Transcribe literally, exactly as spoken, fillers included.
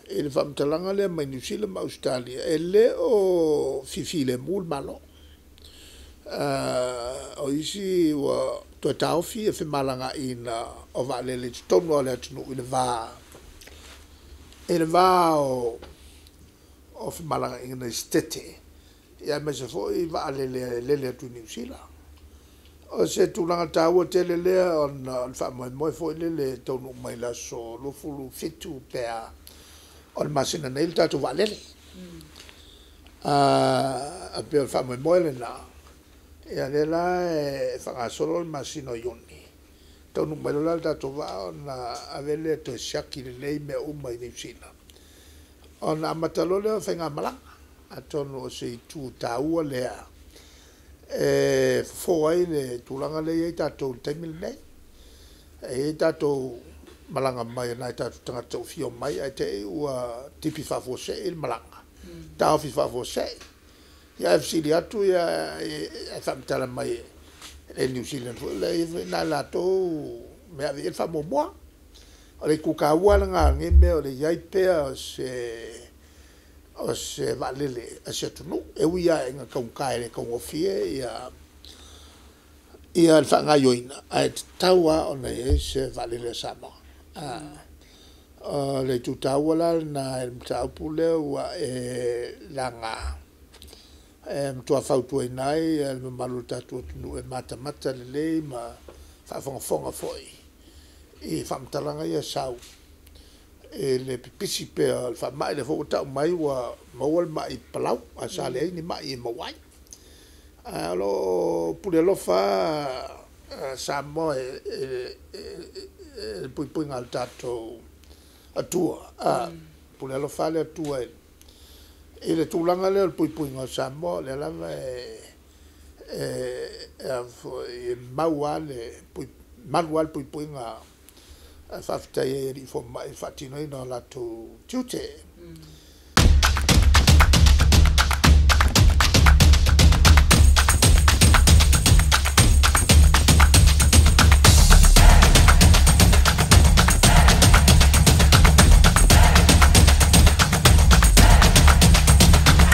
e le whamtalanga le mai New Zealand ma Australia e le o fifi le mul malo uh, o isi wa to taufi e malanga ina o VAALELE tonu o le atunu i le vā e le vā o o malanga ina stete ia me se fo i VAALELE lele atu New Zealand o se tulanga tāua te lele on wha moe moe fo i lele tonu mai la so lo fulu fitu pēa o le masina nei le tātou VAALELE a pēo wha moe moe le nā ia le la e whangasolo le masina o Iuni tonu mai lo la le tātou wā o na avele to siaki le lei me uma i New Zealand o na amatalo le o whainga malanga a tonu o se tu tāua lea e foi le tulanga le e tatou taimil nei e tatou malanga mai na tatou tanga tau fio mai ai te ua tipi fafose il malanga tau fi fafose ya fsili atu ya e famtala mai e New Zealand le na la to me ave il famo moi ole ku ka wala nga ngeme ole yai pe se o se VAALELE a se tunu e uia e nga kaunkai le kaungofie ia ia whanga yoina a taua o na e se VAALELE SAMOA o le tu taua la na e mtaupu le ua e langa e mtua fautu e nai e malu tatu tunu e mata mata le lei ma whafonga foi i whamtalanga ia sau e le pipisi pea fa mai le fo ta mai wa mawal mai palau a sale ni mai mawai a lo pule lo fa Samoa e pui pui ngal tato a tua a pule lo fa le tua e le tulanga le pui pui ngal Samoa le la e e mawale pui manual pui pui ngal a whaftai e ri fo mai whatino i no la tu tiute